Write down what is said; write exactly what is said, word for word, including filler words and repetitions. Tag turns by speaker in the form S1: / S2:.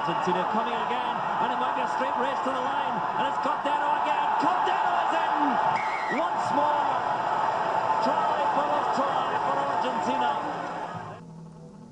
S1: Argentina coming again, and it might be a straight race to the line, and it's Cordero again. Cordero is in once more. Try follows try for Argentina.